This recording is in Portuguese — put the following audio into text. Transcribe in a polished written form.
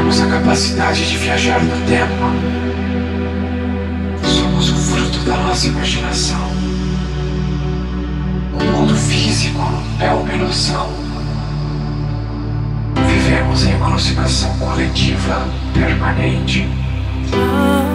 temos a capacidade de viajar no tempo. Somos o fruto da nossa imaginação. O mundo físico é uma ilusão. Vivemos em uma alucinação coletiva permanente.